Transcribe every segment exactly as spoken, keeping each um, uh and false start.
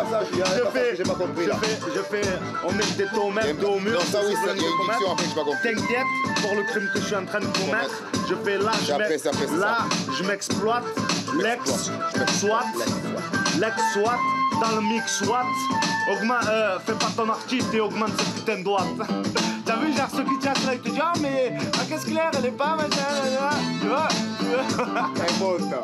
passage, il y a un passage que j'ai pas compris là. Je fais, on met des tomates, dos au mur. Non, ça oui, ça, il y a une diction après que j'ai pas compris. T'inquiète, pour le crime que je suis en train de commettre, je fais là, je là, je m'exploite, l'ex, soit, l'ex, soit, dans le mix, soit, augmente, euh, fais pas ton artiste et augmente cette putain de droite. T'as vu, genre ceux qui chassent là, ils te disent ah mais la caisse claire, elle est pas machin, tu vois, tu vois. C'est beau ça.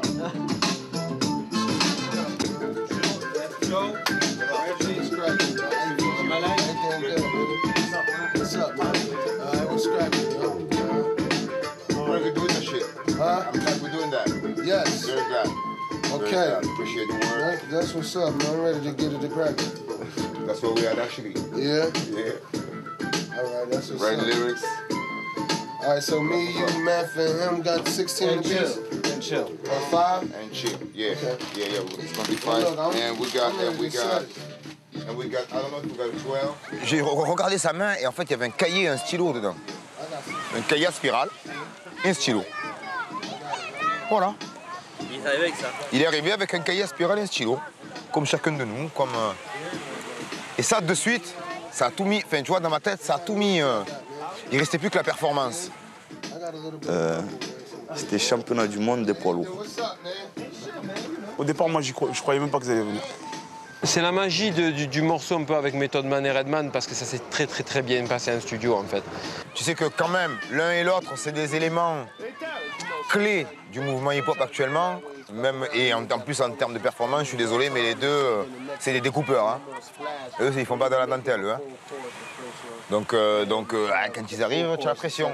What's up, man? Uh, what's scrapping, yo? We're doing that shit. Huh? I'm glad we're doing that. Yes. Very glad. Okay. Very glad. Appreciate the work. That, that's what's up, man. I'm ready to get it to cracking. That's what we had actually. Yeah? Yeah. All right, that's what's Writing up. lyrics. All right, so me, you, Meth, and him got sixteen apiece? And chill. Or five? And chip. Yeah. Okay. Yeah, yeah. It's gonna be Well, fine. look, I'm- And we got, I'm and ready we to got, set it. and we got, I don't know if we got twelve. J'ai re- regardé sa main et en fait il y avait un cahier et un stylo dedans. Un cahier à spirale et un stylo. Voilà. Il est arrivé avec ça. Il est arrivé avec un cahier à spirale et un stylo, comme chacun de nous. Comme, euh... Et ça de suite, ça a tout mis, enfin tu vois dans ma tête, ça a tout mis. Euh... Il restait plus que la performance. Euh, C'était championnat du monde des poids lourds. Au départ, moi, cro je croyais même pas que ça allait venir. C'est la magie de, du, du morceau un peu avec Method Man et Redman parce que ça s'est très très très bien passé en studio en fait. Tu sais que quand même, l'un et l'autre, c'est des éléments clés du mouvement hip-hop actuellement. Même, et en, en plus en termes de performance, je suis désolé, mais les deux, euh, c'est des découpeurs. Hein. Eux, ils font pas de la dentelle. Eux, hein. Donc, euh, donc euh, quand ils arrivent, tu as la pression.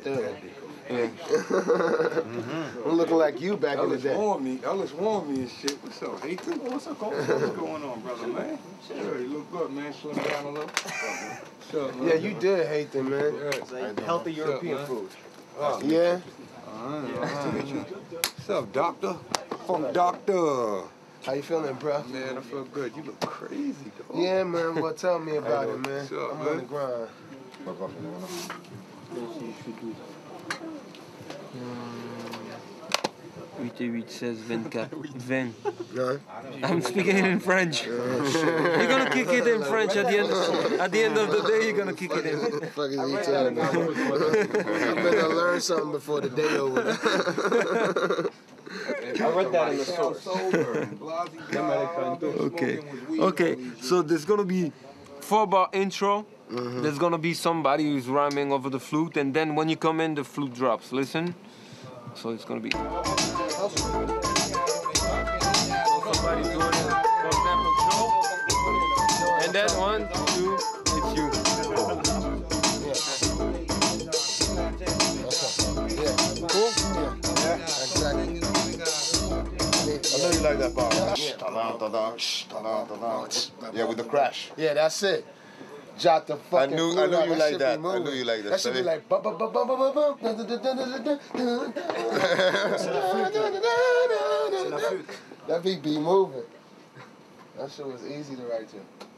Mm-hmm. I'm looking like you back in the day. Warm me. Ellis warm me and shit. What's up, Hathan? What's up, Cole? What's going on, brother, man? Sure, you look good, man. Slim down a little. What's up, man? Yeah, you did hate them, man. Yeah. Healthy European up, food. Oh. Yeah? Uh, nice to meet you. What's up, doctor? Funk doctor. How you feeling, bro? Man, I feel good. You look crazy, dog. Yeah, man. Well, tell me about it, man. What's up, I'm man? on the grind. huit et huit, seize, vingt-quatre, vingt. No? I'm speaking it in French. You're gonna kick it in French at the end. At the end of the day, you're gonna kick it in. What the fuck is he telling me? I better learn something before the day over. I read that in the source. Okay. Okay. So there's gonna be four bar intro. Mm-hmm. There's gonna be somebody who's rhyming over the flute, and then when you come in, the flute drops. Listen. So it's gonna be. Somebody doing it, for example, Joe. And then one, two, it's you. Yeah. Cool? Yeah. Yeah. Exactly. I know you like that part. Yeah, with the crash. Yeah, that's it. Jot the fucking I knew, blue I knew out. you like should that. be I moving. knew you like that. That should be like bum bum bum bum bum bum bum. That beat be moving. That shit was easy to write to.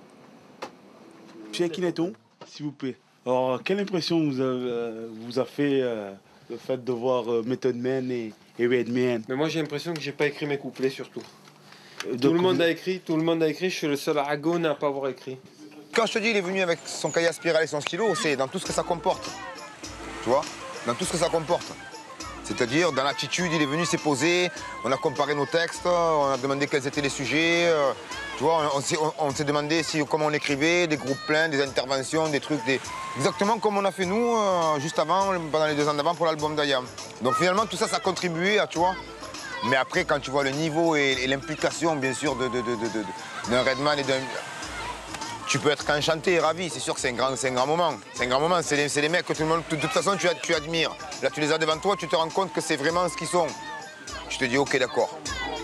Chez Kineton, s'il vous plaît. Alors, quelle impression vous a, euh, vous a fait euh, le fait de voir euh, Method Man et, et Redman? Mais moi j'ai l'impression que j'ai pas écrit mes couplets surtout. Euh, Tout le monde vous... a écrit, tout le monde a écrit, je suis le seul agone à pas avoir écrit. Quand je te dis il est venu avec son cahier à spirale et son stylo, c'est dans tout ce que ça comporte. Tu vois? Dans tout ce que ça comporte. C'est-à-dire, dans l'attitude, il est venu, s'est posé, on a comparé nos textes, on a demandé quels étaient les sujets. Euh, tu vois, on, on, on s'est demandé si, comment on écrivait, des groupes pleins, des interventions, des trucs, des... exactement comme on a fait nous, euh, juste avant, pendant les deux ans d'avant pour l'album d'Ayam. Donc finalement, tout ça, ça a contribué à, tu vois. Mais après, quand tu vois le niveau et, et l'implication, bien sûr, de, de, de, de, de, d'un Redman et d'un... Tu peux être qu'enchanté et ravi, c'est sûr que c'est un, grand, un grand moment. C'est un grand moment, c'est les, les mecs que tout le monde, de toute façon tu, tu admires. Là tu les as devant toi, tu te rends compte que c'est vraiment ce qu'ils sont. Tu te dis ok d'accord.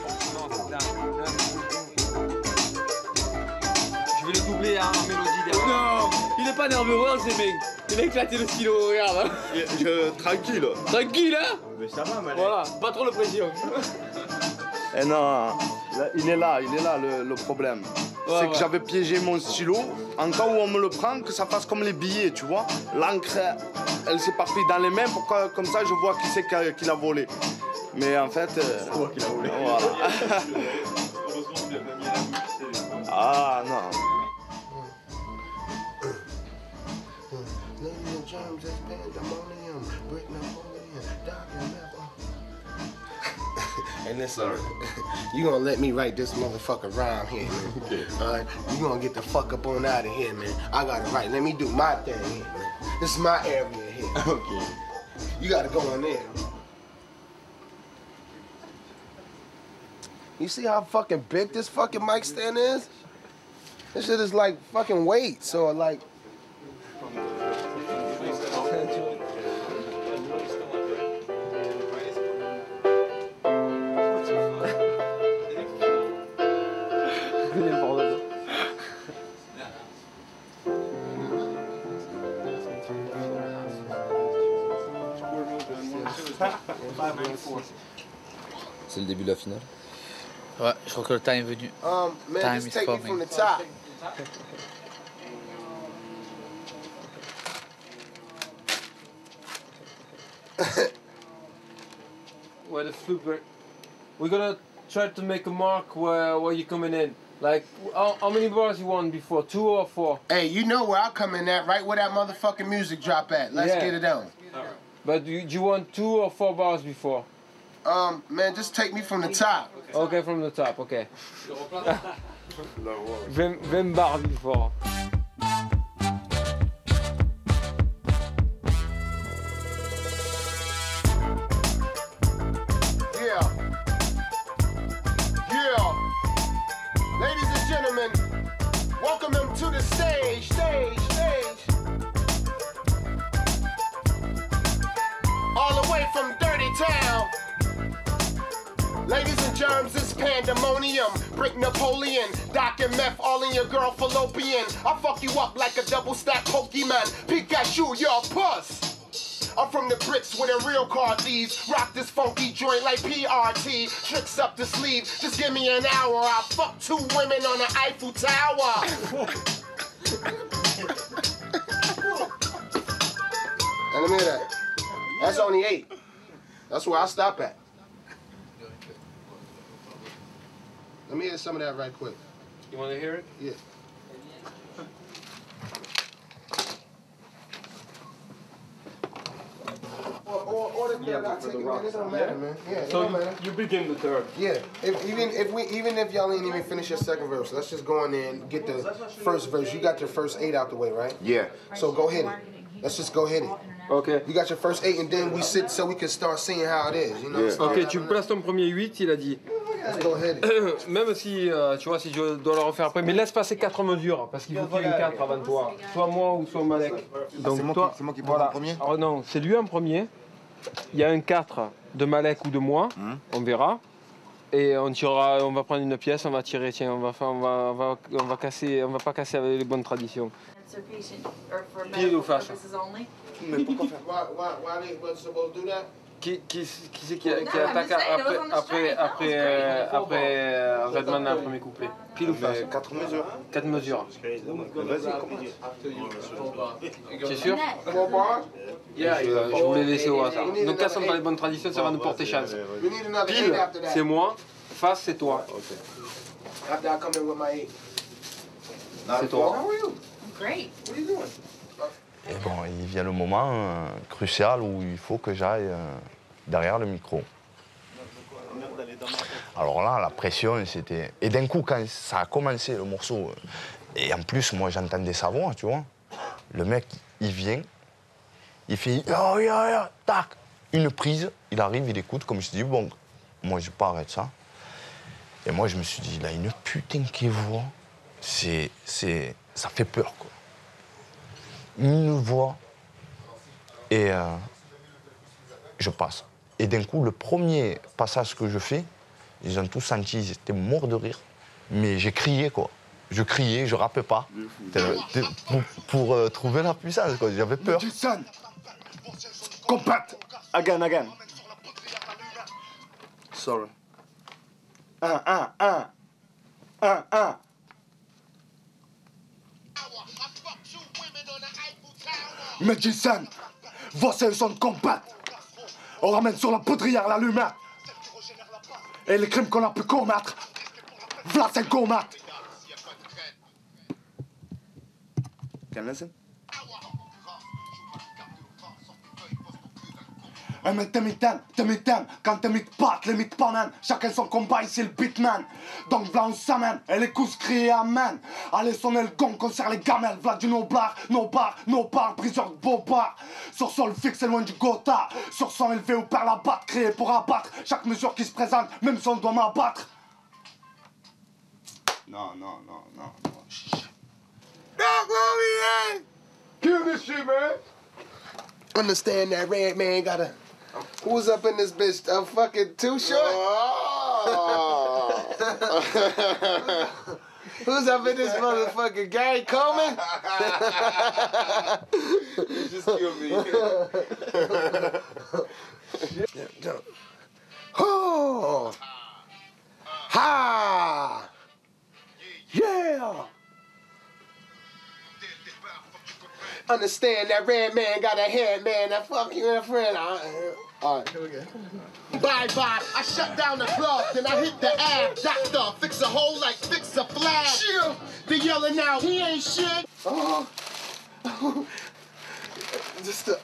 Je vais le doubler en mélodie derrière. Non, il est pas nerveux, regarde ces mecs. Il a éclaté le stylo, regarde. Hein. Je, je, tranquille. Tranquille, hein. Mais ça va, Malek. Voilà, pas trop de pression. Eh non, là, il est là, il est là le, le problème. Ouais, c'est ouais. que j'avais piégé mon stylo, en cas où on me le prend, que ça fasse comme les billets, tu vois. L'encre, elle s'est partie dans les mains, pour que, comme ça je vois qui c'est qui a, qui l'a volé. Mais en fait... Euh, C'est toi qui l'a volé. Voilà. Ah, non. And listen, you gonna let me write this motherfucker rhyme here, man. Okay. All right? You gonna get the fuck up on out of here, man. I gotta write. Let me do my thing here, man. This is my area here. Okay. You gotta go in there. You see how fucking big this fucking mic stand is? This shit is like fucking weight, so like. C'est le début de la finale. Ouais, je crois que le temps est venu. Um, man, Time just is take me coming. from the top. Where the flute break. We're gonna try to make a mark where where you're coming in. Like, how, how many bars you won before? Two or four? Hey, you know where I come in at, right where that motherfucking music drop at. Let's Yeah. get it on. But you, you won two or four bars before? Um, man, just take me from the top. Okay, from the top, okay. vingt, vingt bars before. Yeah. Yeah. Ladies and gentlemen, welcome them to the stage, stage, stage. All the way from Dirty Town. Ladies and germs, it's pandemonium. Break Napoleon, Doc and meth all in your girl fallopian. I'll fuck you up like a double stack Pokemon. Pikachu, you're a puss. I'm from the bricks with a real car thieves. Rock this funky joint like P R T. Tricks up the sleeve, just give me an hour. I'll fuck two women on the Eiffel Tower. And let me hear that. That's only eight. That's where I stop at. Let me hear some of that right quick. You want to hear it? Yeah. Or, or, or the third, I'll take it, man. It don't matter, man. Yeah, it So don't matter. you begin the third. Yeah, if, even if we even if y'all ain't even finish your second verse, let's just go in there and get the first verse. You got your first eight out the way, right? Yeah. So go hit it. Let's just go hit it. Ok. You got your first eight, and then we sit so we can start seeing how it is. You know. Yeah. Start Ok, tu having- places ton premier huit, il a dit. Let's go hit it. Même si, euh, tu vois, si je dois le refaire après, mais laisse passer quatre mesures, parce qu'il faut qu'il y ait une quatre avant toi. Soit moi ou soit Malek. Donc c'est moi toi, qui- c'est moi qui prends voilà. en premier. Alors non, c'est lui en premier. Il y a un quatre de Malek ou de moi, on verra. Et on tirera, on va prendre une pièce, on va tirer, tiens, on va, faire, on va, on va, on va casser, on va pas casser avec les bonnes traditions. Pile ou face? Mais pourquoi faire? Why, why, why they wasn't supposed to do that? Qui, qui, qui c'est qui, qui attaque après, après, après, euh, après euh, Redman dans le premier couplet? Pile ou face? Quatre mesures. Quatre mesures. Vas-y, commence. Tu es sûr? Four bars? Yeah, je, je voulais laisser au hasard. Donc là, on dans les bonnes traditions, ça va nous porter chance. We need another eight Pile, after that. c'est moi. Face, c'est toi. After I come in with my eight. C'est toi. How are you? Great. What are you doing? Et bon, il vient le moment euh, crucial où il faut que j'aille euh, derrière le micro. Alors là, la pression, c'était... Et d'un coup, quand ça a commencé, le morceau, euh, et en plus, moi, j'entendais sa voix, tu vois. Le mec, il vient, il fait... Oh, yeah, yeah, tac, une prise, il arrive, il écoute, comme je dis, bon, moi, je pas arrête ça. Et moi, je me suis dit, il a une putain de voix, c'est... c'est... ça fait peur, quoi. Une voix, et euh, je passe. Et d'un coup, le premier passage que je fais, ils ont tous senti, ils étaient morts de rire. Mais j'ai crié, quoi. Je criais, je rappais pas. Pour, pour euh, trouver la puissance, quoi. J'avais peur. Compact. Again, again. Sorry. Un, un, un. Un, un. Magician, vocês sont compacts. On ramène sur la poudrière la lumière. Et les crimes qu'on a pu commettre, v'là c'est combat. Can listen? Un mec t'aimes, t'aimes, t'aimes, t'aimes. Quand t'aimes, ils te battent, les mythes pas même. Chacun son combat, ici le beatman. Donc v'là on s'amène, et les coups crient amen. Allez sonner le gong, concert les gamelles. V'là du no-bar, no-bar, no-bar, briseur de beau-bar. Sur sol fixe et loin du gotha. Sur son élevé ou perd la batte, créé pour abattre. Chaque mesure qui se présente, même si on doit m'abattre. Non, non, non, non, non. Dog, where we at? Kill this shit, man. Understand that red man got a... Who's up in this bitch? A fucking Too Short? Oh. Who's up in this motherfucking Gary Coleman? You just killed me. Oh! Ha! Yeah! Understand that red man got a head, man. That fuck you and a friend. All right, here we go. Bye bye. I shut down the club, then I hit the ab. Doctor, fix a hole like fix a flag. Chill. They yelling out, he ain't shit. Oh. Just a...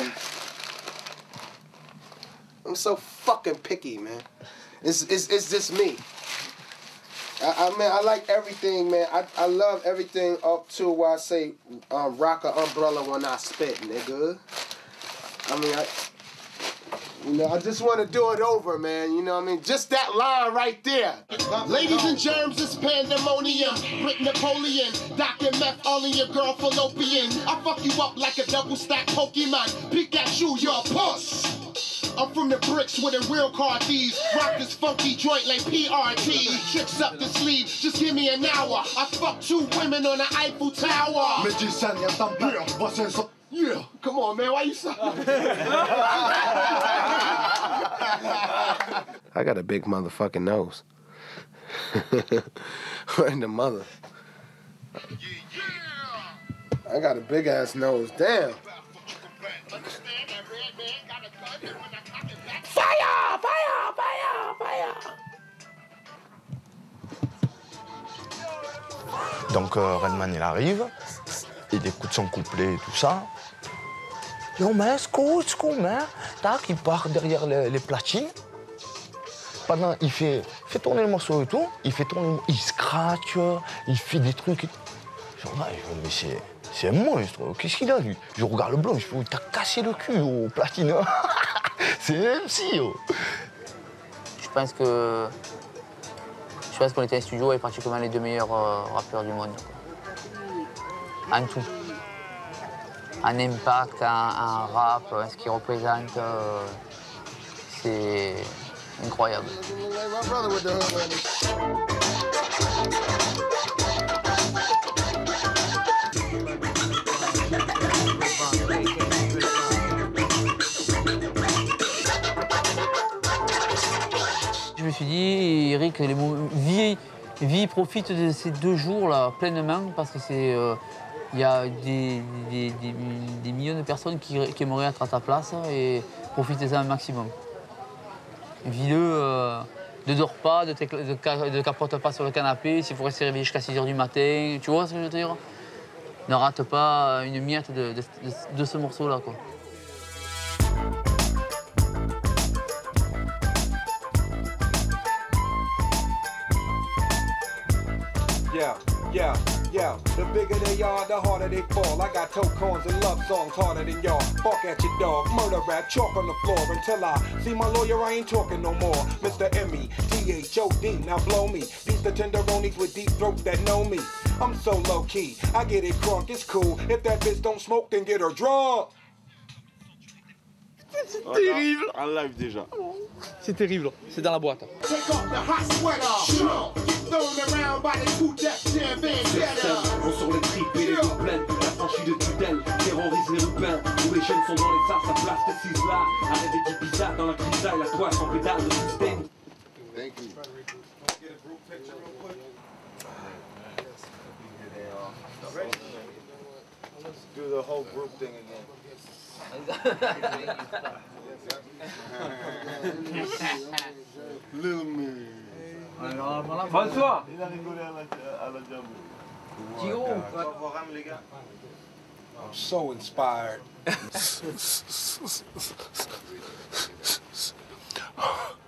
I'm so fucking picky, man. It's it's it's just me. I, I mean, I like everything, man. I, I love everything up to where I say um, rock an umbrella when I spit, nigga. I mean, I, you know, I just want to do it over, man. You know what I mean? Just that line right there. Ladies and germs, it's pandemonium. Brit Napoleon, Doc and meth, all in your girl fallopian. I fuck you up like a double stack Pokemon. Pikachu, you're a puss. I'm from the bricks with a real car thieves. Rock this funky joint like P R T. Tricks up the sleeve, just give me an hour. I fuck two women on the Eiffel Tower. Yeah, come on, man, why you so... I got a big motherfucking nose. Right in the mother. I got a big ass nose, damn. Fire! Fire! Fire! Fire! Donc euh, Redman il arrive, il écoute son couplet et tout ça. Yo man, c'est cool, c'est cool man. Tac, il part derrière les, les platines. Pendant, il fait, fait tourner le morceau et tout. Il fait tourner, il scratch, il fait des trucs. Et... Je regarde, je dis, mais c'est, c'est un monstre. Qu'est-ce qu'il a lui? Je regarde le blanc, je fais, t'as cassé le cul aux platines. C'est M C, yo. Je pense que... Je pense qu'on était en studio et pratiquement les deux meilleurs euh, rappeurs du monde. Quoi. En tout. En impact, en, en rap, en ce qu'il représente, euh, c'est incroyable. Je me suis dit, Eric, les mots, vie, vie, profite de ces deux jours-là pleinement parce que c'est, euh, y a des, des, des, des millions de personnes qui, qui aimeraient être à ta place et profitez-en un maximum. Vis-le, euh, ne dors pas, ne te, de, de capote pas sur le canapé, s'il faut rester réveillé jusqu'à six heures du matin, tu vois ce que je veux te dire? Ne rate pas une miette de, de, de, de ce morceau-là, quoi. Yeah, yeah, yeah. The bigger they are, the harder they fall. I got toe corns and love songs harder than y'all. Bark at your dog, murder rap, chalk on the floor until I see my lawyer. I ain't talking no more. Mister M E T H O D, now blow me. These the tenderonis with deep throats that know me. I'm so low key, I get it crunk, it's cool. If that bitch don't smoke, then get her drunk. C'est terrible. En live déjà. C'est terrible, c'est dans la boîte. On sur les tripes et les dos pleines, la franchise de tutelle, terrorise les roupains, où les jeunes sont dans les sards, sa place précise là. Arrête des guides bizarres dans la grisaille, la poisse en pédale de système. Thank you. Let's do the whole group thing again. Little man. François. Il a rigolé à la, à la jambe. Giro. Au revoir, les gars. I'm so inspired.